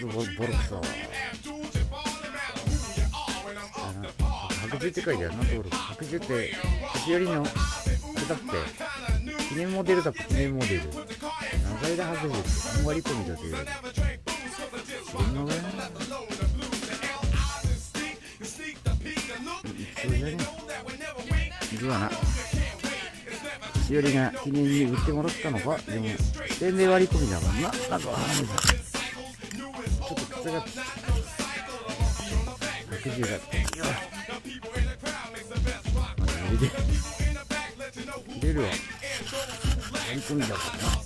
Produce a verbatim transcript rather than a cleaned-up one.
とボロクソ。白獣って書いてあるな、登録。白獣って年寄りのあれだって記念モデルだって。記念モデル長枝白獣ってさん割込みだという。そんなぐらい一応じゃねいるわな。年寄りが記念に売ってもらったのか。でも全然割り込みだもんな。なんかわかんない。ちょっと癖が白獣だって。入れるわ。割り込みだからな。